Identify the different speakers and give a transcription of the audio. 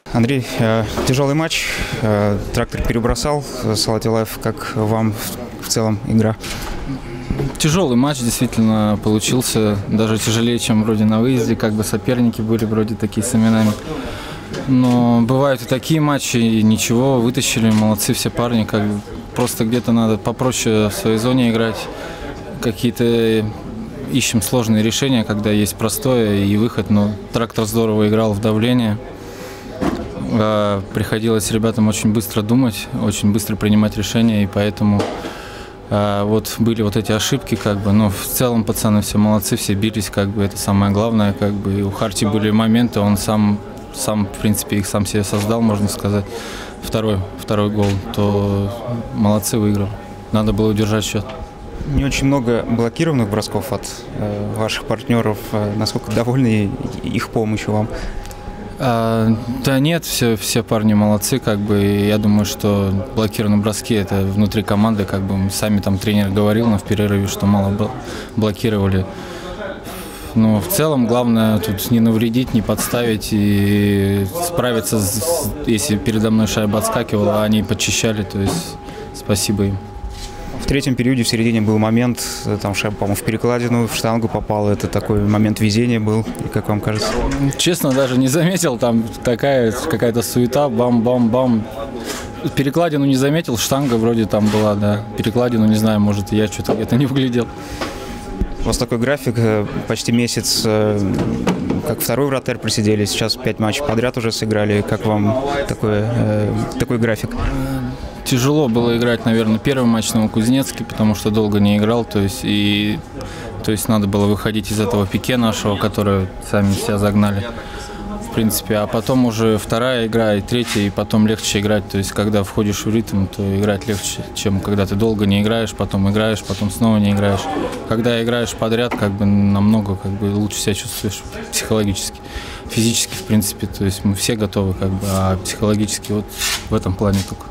Speaker 1: Андрей, тяжелый матч, трактор перебросал, Салават Юлаев, как вам в целом игра?
Speaker 2: Тяжелый матч действительно получился, даже тяжелее, чем вроде на выезде, как бы соперники были вроде такие с именами. Но бывают и такие матчи, и ничего, вытащили, молодцы все парни, как бы просто где-то надо попроще в своей зоне играть, какие-то ищем сложные решения, когда есть простое и выход, но трактор здорово играл в давление. Приходилось ребятам очень быстро думать, очень быстро принимать решения, и поэтому вот были вот эти ошибки, как бы, но в целом пацаны все молодцы, все бились, как бы, это самое главное, как бы, и у Харти были моменты, он сам, в принципе, их сам себе создал, можно сказать, второй гол, то молодцы, выиграл, надо было удержать счет.
Speaker 1: Не очень много блокированных бросков от ваших партнеров, насколько довольны их помощью вам?
Speaker 2: Да нет, все парни молодцы, как бы, я думаю, что блокированные броски это внутри команды, как бы, сами там тренер говорил на в перерыве, что мало блокировали. Но в целом главное тут не навредить, не подставить и справиться, если передо мной шайба отскакивала, а они подчищали, то есть спасибо им.
Speaker 1: В третьем периоде в середине был момент, там шайба, по-моему, в перекладину, в штангу попала. Это такой момент везения был, как вам кажется?
Speaker 2: Честно, даже не заметил, там такая какая-то суета, бам-бам-бам. Перекладину не заметил, штанга вроде там была, да. Перекладину, не знаю, может, я что-то где-то не выглядел.
Speaker 1: У вас такой график, почти месяц, как второй вратарь просидели, сейчас 5 матчей подряд уже сыграли. Как вам такой график?
Speaker 2: Тяжело было играть, наверное, первый матч на Кузнецке, потому что долго не играл, то есть надо было выходить из этого пике нашего, который сами себя загнали, в принципе, а потом уже вторая игра и третья, и потом легче играть, то есть когда входишь в ритм, то играть легче, чем когда ты долго не играешь, потом снова не играешь. Когда играешь подряд, как бы намного лучше себя чувствуешь психологически, физически, в принципе, то есть мы все готовы, как бы, а психологически вот в этом плане только.